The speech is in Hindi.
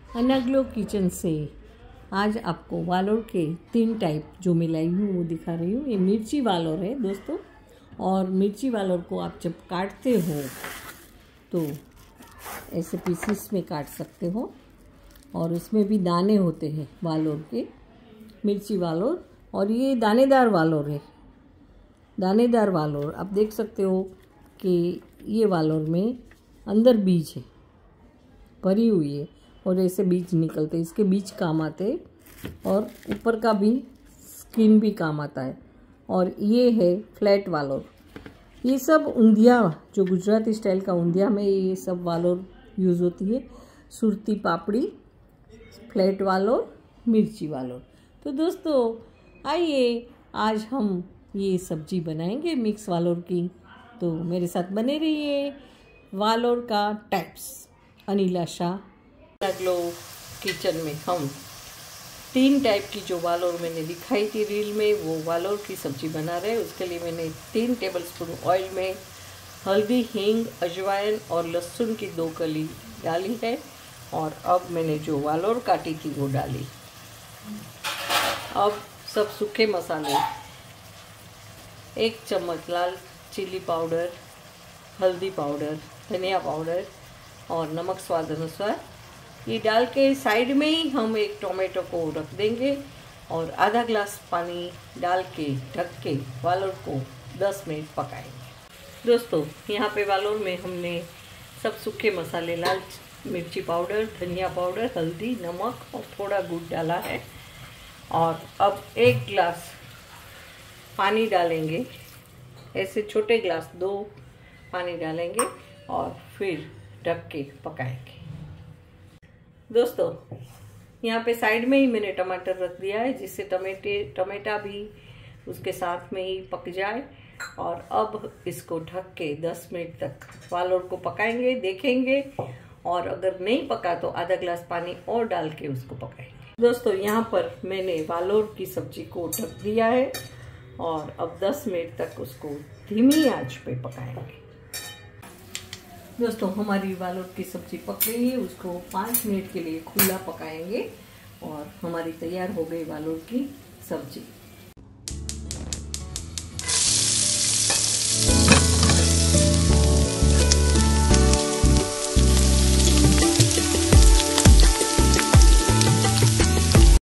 अनाग्लो किचन से आज आपको वालोर के 3 टाइप जो मैं लाई हूँ वो दिखा रही हूँ। ये मिर्ची वालोर है दोस्तों, और मिर्ची वालोर को आप जब काटते हो तो ऐसे पीसीस में काट सकते हो, और उसमें भी दाने होते हैं वालोर के, मिर्ची वालोर। और ये दानेदार वालोर है, दानेदार वालोर। आप देख सकते हो कि ये वालोर में अंदर बीज है, भरी हुई है, और ऐसे बीज निकलते, इसके बीज काम आते, और ऊपर का भी स्किन भी काम आता है। और ये है फ्लैट वालोर। ये सब ऊंधिया, जो गुजराती स्टाइल का ऊंधिया में ये सब वालोर यूज़ होती है। सुरती पापड़ी, फ्लैट वालोर, मिर्ची वालोर। तो दोस्तों आइए आज हम ये सब्जी बनाएंगे मिक्स वालोर की, तो मेरे साथ बने रहिए। वालोर का टाइप्स, अनिला शाह अनाग्लो किचन में हम 3 टाइप की जो वालोर मैंने दिखाई थी रील में, वो वालोर की सब्ज़ी बना रहे हैं। उसके लिए मैंने 3 टेबलस्पून ऑयल में हल्दी, हींग, अजवाइन और लहसुन की 2 कली डाली है। और अब मैंने जो वालोर काटी थी वो डाली। अब सब सूखे मसाले, 1 चम्मच लाल चिली पाउडर, हल्दी पाउडर, धनिया पाउडर और नमक स्वाद अनुसार, ये डाल के साइड में ही हम एक टोमेटो को रख देंगे और आधा ग्लास पानी डाल के ढक के वालोर को 10 मिनट पकाएंगे। दोस्तों यहाँ पे वालोर में हमने सब सूखे मसाले, लाल मिर्ची पाउडर, धनिया पाउडर, हल्दी, नमक और थोड़ा गुड़ डाला है। और अब 1 गिलास पानी डालेंगे, ऐसे छोटे गिलास 2 पानी डालेंगे और फिर ढक के पकाएंगे। दोस्तों यहाँ पे साइड में ही मैंने टमाटर रख दिया है, जिससे टमाटा भी उसके साथ में ही पक जाए। और अब इसको ढक के 10 मिनट तक वालोर को पकाएंगे, देखेंगे, और अगर नहीं पका तो आधा गिलास पानी और डाल के उसको पकाएंगे। दोस्तों यहाँ पर मैंने वालोर की सब्जी को ढक दिया है और अब 10 मिनट तक उसको धीमी आंच पे पकाएंगे। दोस्तों हमारी वालोर की सब्जी पक गई है, उसको 5 मिनट के लिए खुला पकाएंगे और हमारी तैयार हो गई वालोर की सब्जी।